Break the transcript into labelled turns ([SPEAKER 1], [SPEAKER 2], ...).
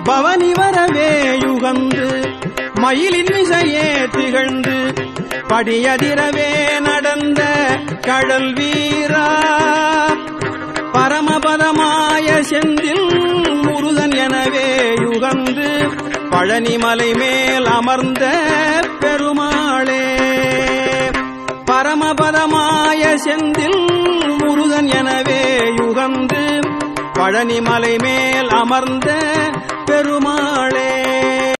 [SPEAKER 1] பவனி வரவே யுகந்து மயிலின் மிசையே திகழ்ந்து படியதிரவே நடந்த கடல் வீரா பரமபதமாய செந்தில் முருகன் எனவே யுகந்து பழனிமலை மேல் அமர்ந்த பெருமாளே பரமபதமாய செந்தில் முருகன் எனவே யுகந்து பழனிமலை மேல் அமர்ந்த பெருமாளே